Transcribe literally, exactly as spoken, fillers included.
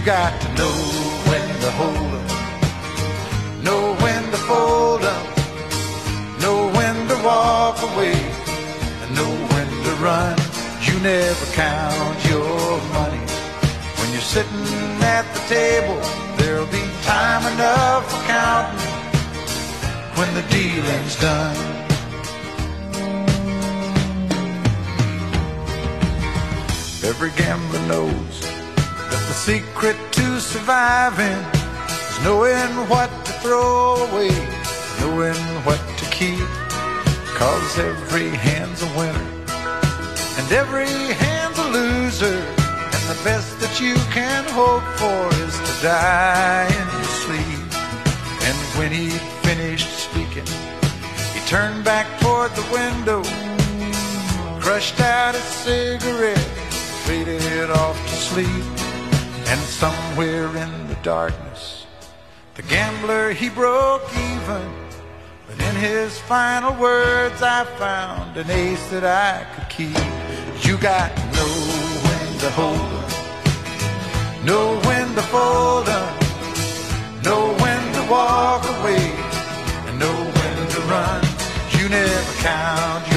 got to know when to hold up, know when to fold up, know when to walk away, and know when to run. You never count your money. When you're sitting at the table, there'll be time enough for counting when the dealing's done. Every gambler knows that the secret to surviving is knowing what to throw away, knowing what to keep. 'Cause every hand's a winner and every hand's a loser, and the best that you can hope for is to die in your sleep. And when he finished speaking, he turned back toward the window, crushed out a cigarette, faded off to sleep. And somewhere in the darkness, the gambler, he broke even. But in his final words, I found an ace that I could keep. You got to know when to hold up, know when to fold up, know when to walk away, and know when to run. You never count